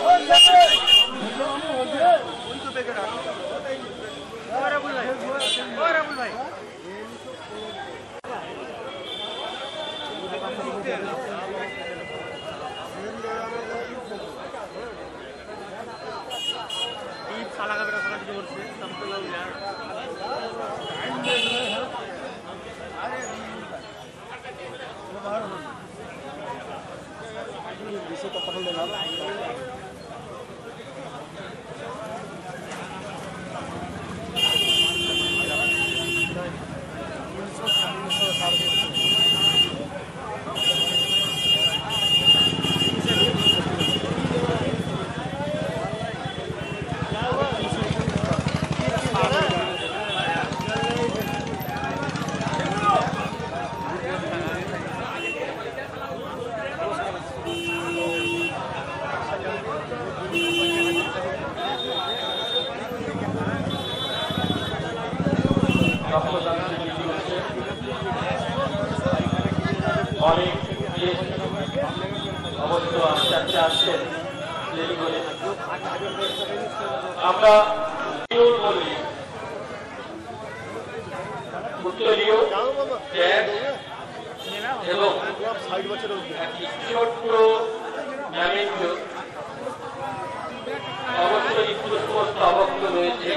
অনেক অবশ্য আস্তে আস্তে আসছেন। আমরা বলি উত্তরীয় এবং একটি ছোট্ট নামেন্দ্র অবশ্যই পুষ্পস্তবক রয়েছে।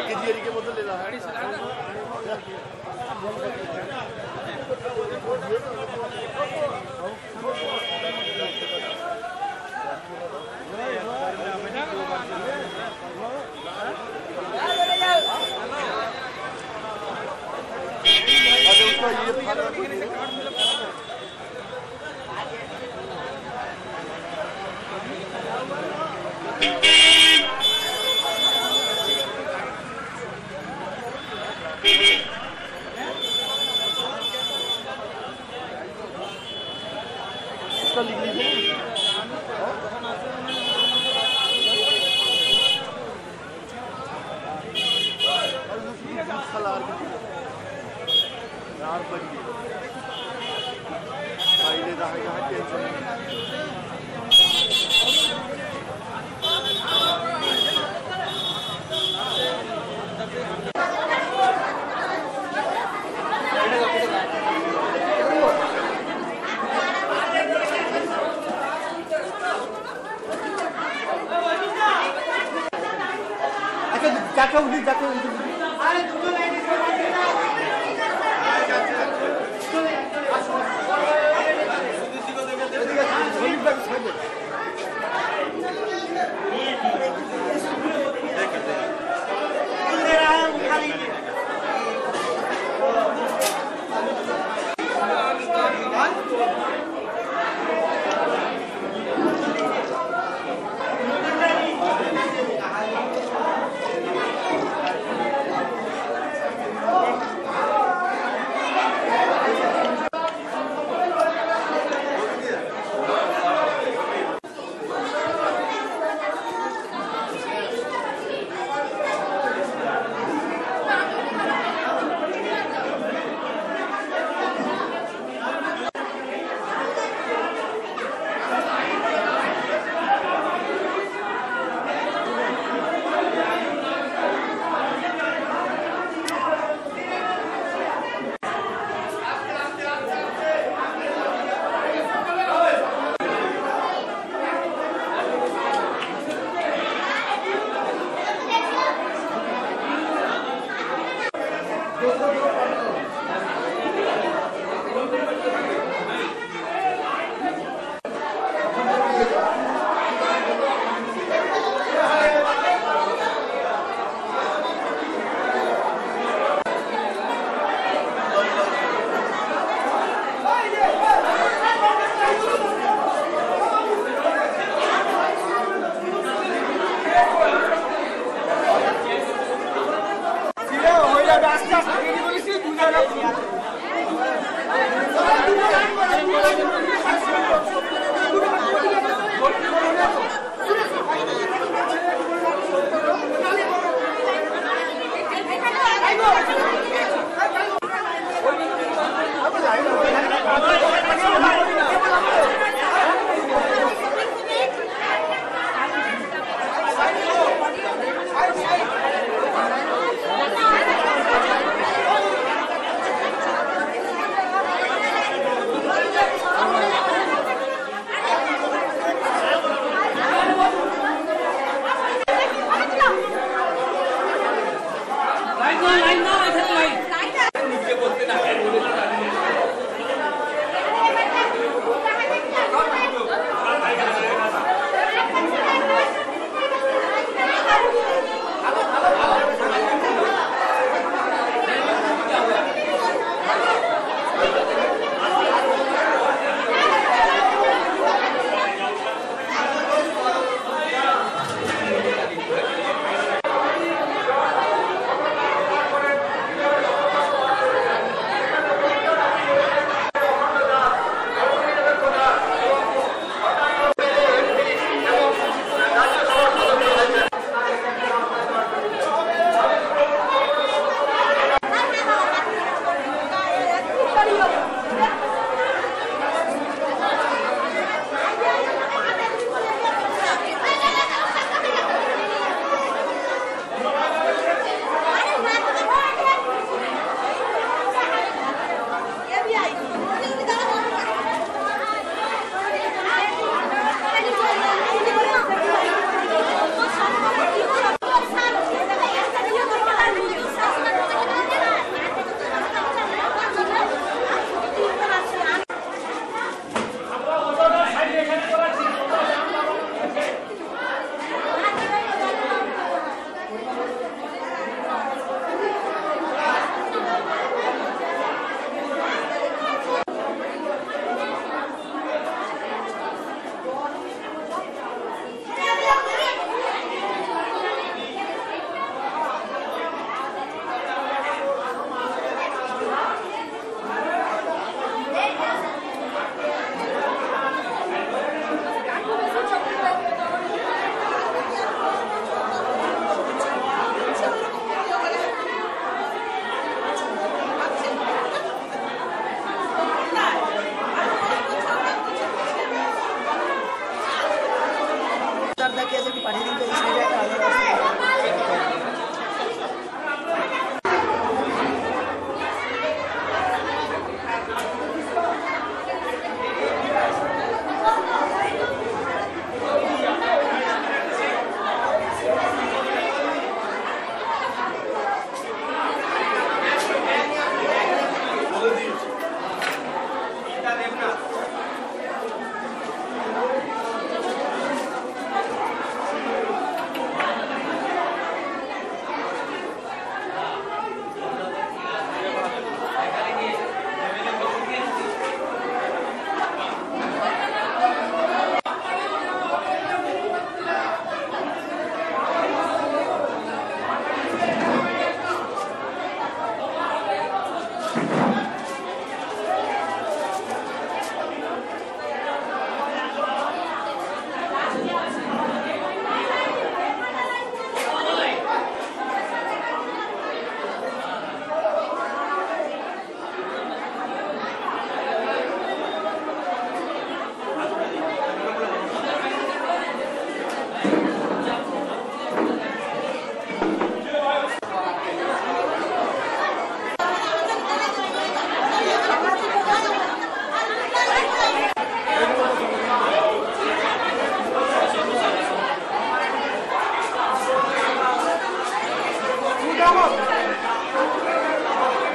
Vamos!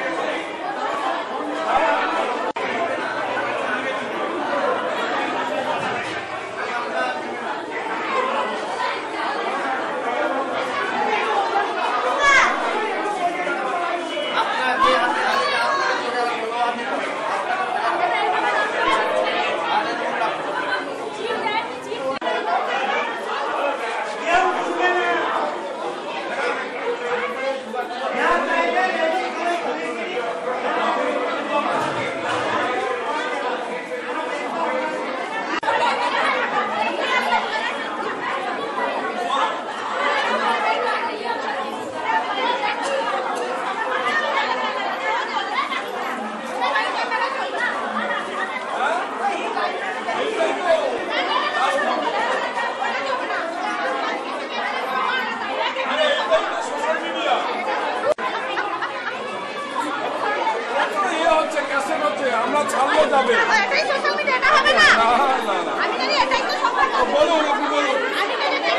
এটাই সোশ্যাল মিডিয়া, এটা হবে না। আমি জানি এটাই তো সবার বলুন, আপনি বলুন। আমি জানি এটাই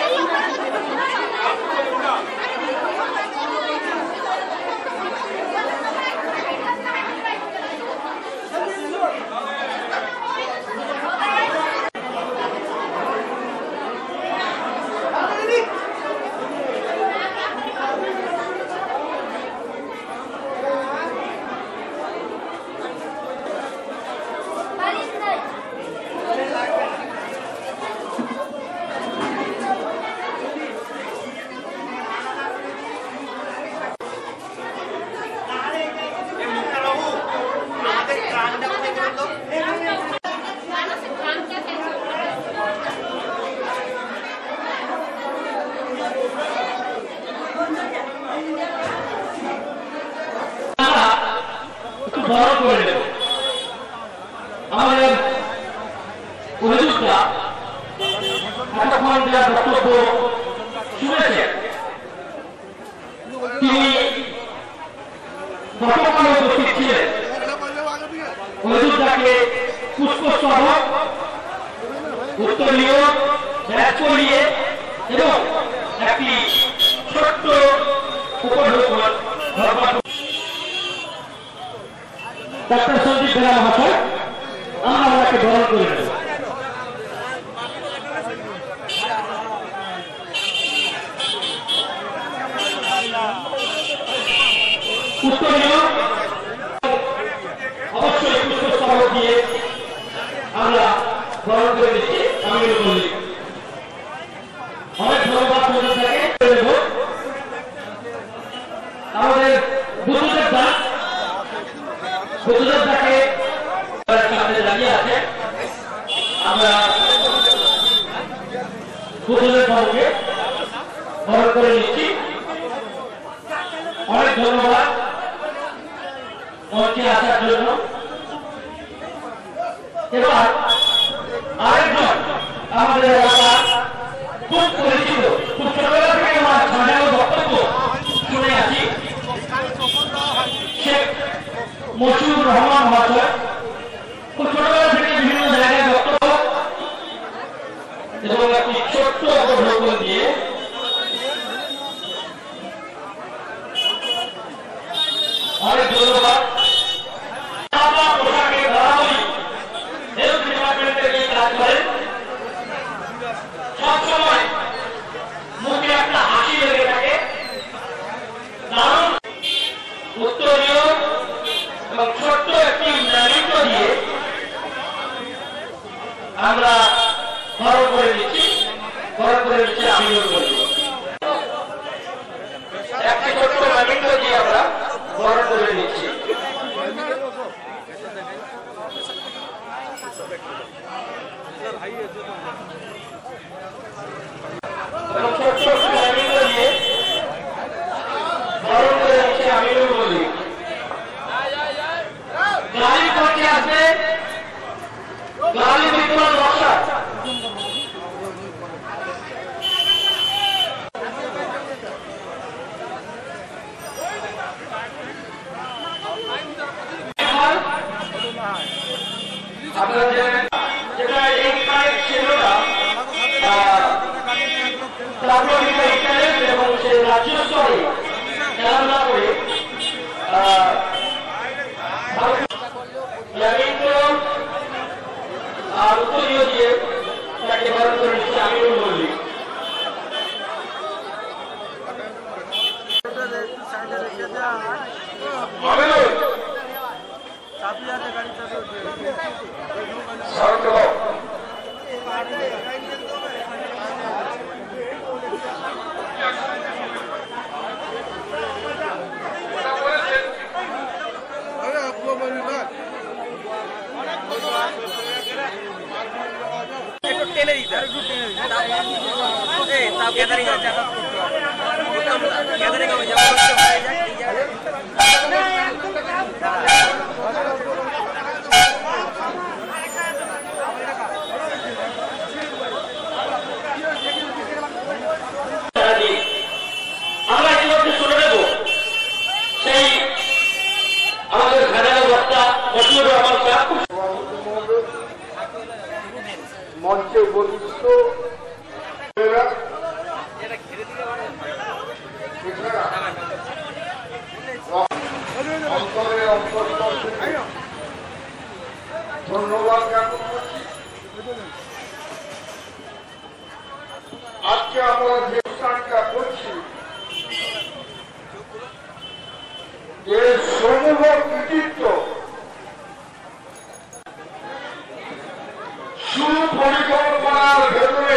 বড় করে দেব। আমাদের অভিযোগটা এতক্ষণ যার বক্তব্য শুনেছেন, তিনি গতকাল উপস্থিত ছিলেন। অভিযোগটাকে পুষ্পস্তবক, উত্তরীয়, ব্যাচ করিয়ে এবং একটি ছোট্ট উপঢৌকন ডাক্তার সঞ্জীব বেরা মহাশয়, আমরা ওনাকে বরণ করে নেব। উত্তরীয় অবশ্যই পুষ্পস্তবক দিয়ে আমরা বরণ করে দিচ্ছি। আমি বলি অনেক ধন্যবাদ। আমাদের বুদ্ধদেব দাস, বুদ্ধদেব দাকে সামনে দাঁড়িয়ে আছে। আমরা বুদ্ধদেব বাবুকে বরণ করে নিচ্ছি। অনেক ধন্যবাদ মঞ্চে আসার জন্য। এবার আরেকজন আমাদের এলাকার খুব পরিচিত, খুব ছোটবেলা থেকে আমার সাজানো বক্তব্য শুনে আছি, শেখ মশিউর রহমান মহাশয়। খুব ছোটবেলা থেকে বিভিন্ন জায়গায় বক্তব্য এবং একটি ছোট্ট অবলম্বন দিয়ে অনেক ধন্যবাদ। পোশাকে বরাবরই হেলথ ডিপার্টমেন্টে গিয়ে কাজ করেন। সবসময় মুখে একটা হাসি লেগে থাকে। কারণ উত্তরীয় এবং ছোট্ট একটি নাগরিক দিয়ে আমরা বরণ করে নিচ্ছি। বরণ করে নিচ্ছে আমি বলি একটি ছোট্ট নাগরিক দিয়ে আমরা বরণ করে নিচ্ছি। ছোট্ট নাগরিক দিয়ে বরণ করে নিচ্ছে আমি বলি। গাড়ি পথে আসবে, গাড়ি বিদ্যমান বর্ষা। আপনাদের যেটা এইখানে ছিল না, এবং সে রাজ্য স্তরে খেলাধুলা করে আর উত্তরীয় দিয়ে তাকে বরণ করে নিচ্ছে আমি বলি। টেনে দিতে গ্যাদারিং আছে, গ্যাদারিং হবে আমরা ইতিমধ্যে শুনে নেব সেই আমাদের ঘাটালের বক্তা মশিউর রহমান সাহেব। অন্তরের অন্তঃস্থল থেকে ধন্যবাদ জ্ঞাপন করছি। আজকে আমরা যে অনুষ্ঠানটা করছি যে সমূহ কৃতিত্ব সুপরিকল্পনার ভেতরে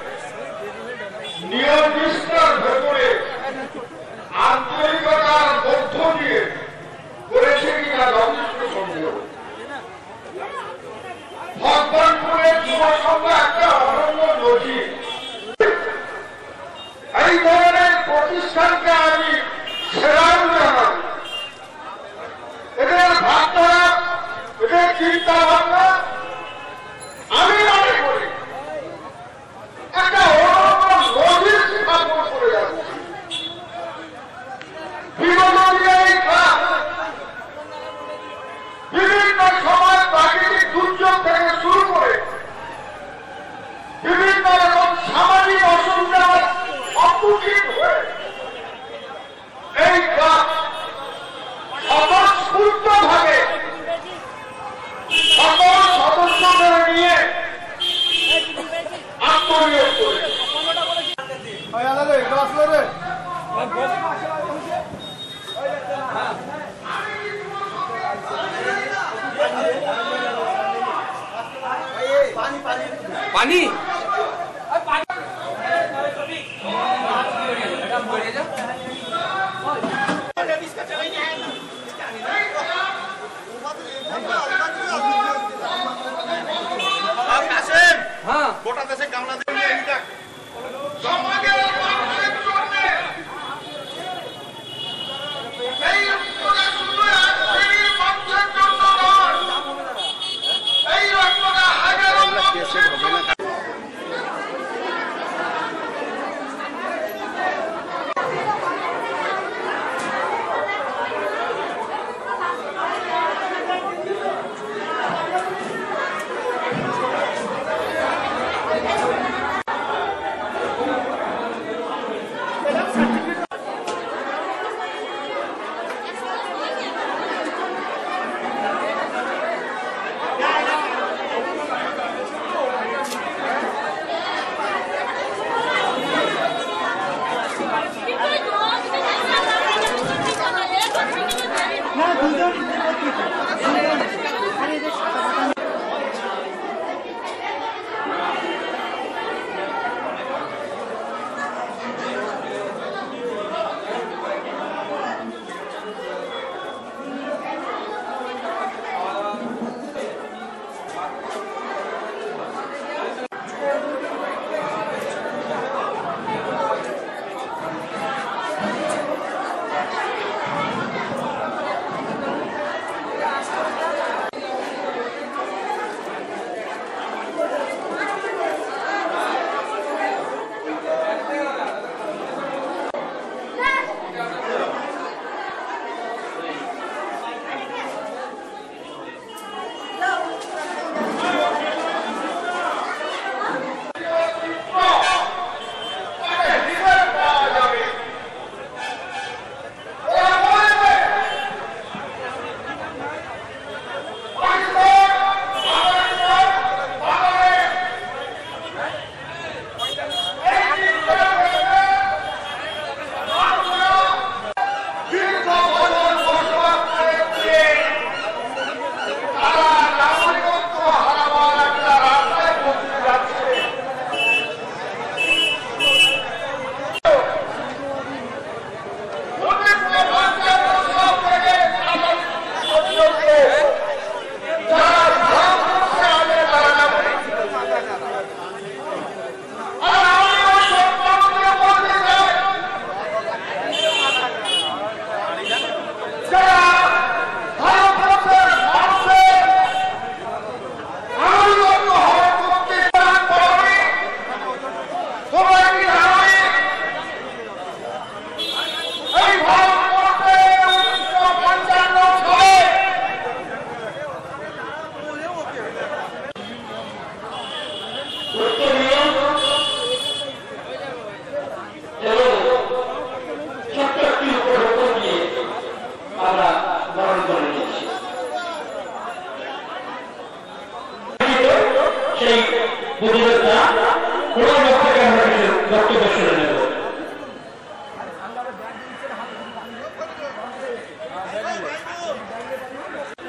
নিয়ম নিষ্ঠার ভেতরে আন্তরিকতার মধ্য দিয়ে করেছে কিনা যথেষ্ট সন্দেহ। ভগবানপুরের যুব সংঘ একটা অনন্য নজির। এই ধরনের প্রতিষ্ঠানকে আমি সেরা জানাই। এদের ভাবনা, এদের চিন্তা ভাবনা আমি মনে করি একটা অনন্য নজির স্থাপন করে যাচ্ছে। বিগত দিনে এই ক্লাব বিভিন্ন সময় প্রাকৃতিক দুর্যোগ থেকে শুরু করে বিভিন্ন রকম সামাজিক অসুবিধার সম্মুখীন হয়ে এই ক্লাব স্বতঃস্ফূর্তভাবে সকল সদস্যদের নিয়ে আত্মনিয়োগ করেছে। পানি হ্যাঁ গোটা দেশে গামলা সমাজের মানুষের জন্য এই রক্তটা শুধু এক শ্রেণীর মানুষের জন্য নয়, এই রক্তটা হাজারো মানুষের জন্য।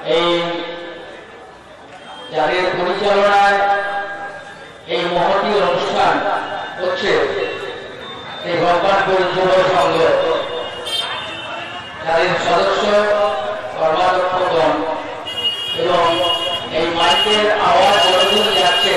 এই যাদের পরিচালনায় এই মহতী অনুষ্ঠান হচ্ছে এই ভগবানপুর যুব সংঘ, যাদের সদস্য কর্মাধ্যক্ষগণ এবং এই মাইকের আওয়াজ যতদূর যাচ্ছে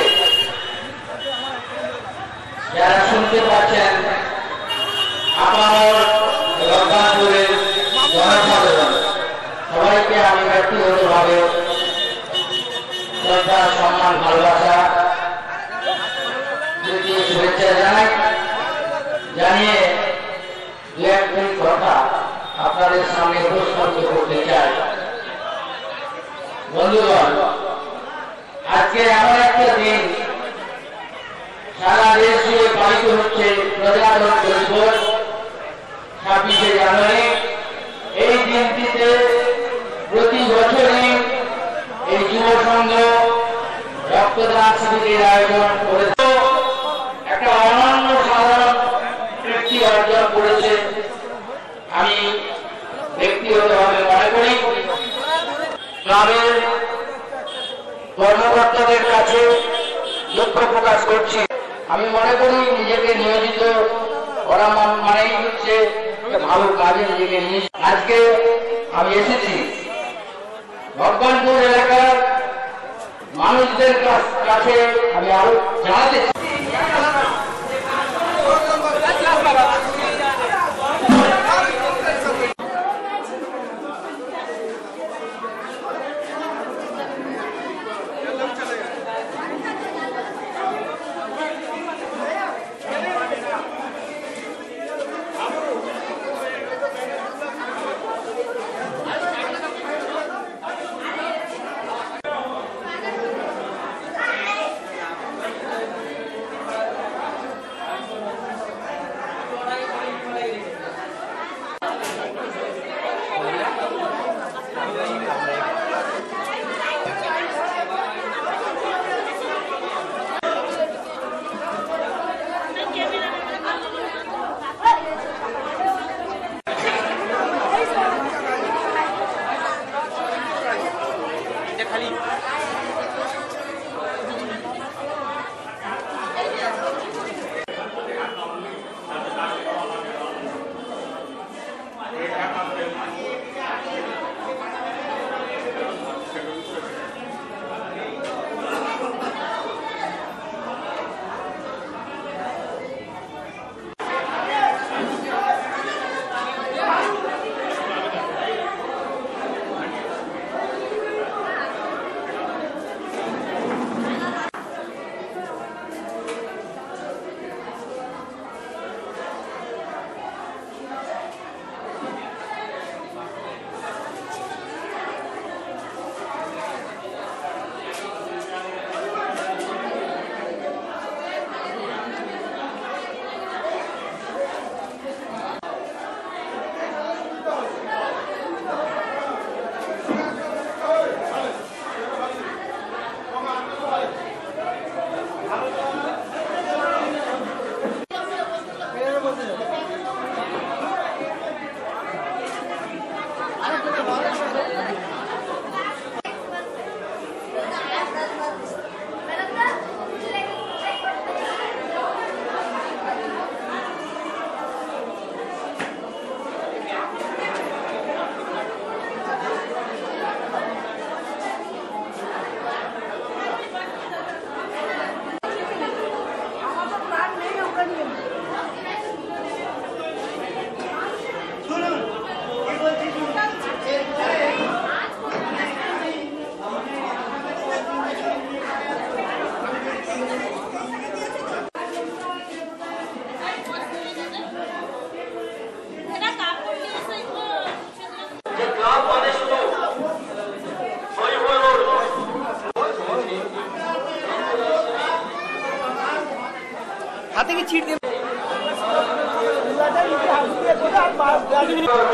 যারা শুনতে পাচ্ছেন আপনার ভগবানপুরের জনসাধারণ সবাইকে আমি ব্যক্তিগতভাবে শ্রদ্ধা, সম্মান, ভালোবাসা দিয়ে শুভেচ্ছা জানিয়ে দু একটি কথা আপনাদের সামনে উপস্থাপিত করতে চাই। বন্ধুগণ, আজকে এমন একটা দিন সারা দেশ জুড়ে পালিত হচ্ছে প্রজাতন্ত্র দিবস 26শে জানুয়ারি। এই দিনটিতে প্রতি বছরই এই যুব সংঘ রক্তদান শিবিরের আয়োজন করেছে, একটা অনন্য সাধারণ কীর্তি অর্জন করেছে। আমি ব্যক্তিগতভাবে মনে করি গ্রামের কর্মকর্তাদের কাছে দুঃখ প্রকাশ করছি। আমি মনে করি নিজেকে নিয়োজিত করা মানেই হচ্ছে ভালো কাজে নিজেকে নিয়োজিত। আজকে আমি এসেছি ভগবানপুর এলাকার মানুষদের কাছে আমি আরো জানাতে চাই হাতে কি ছিট দিয়ে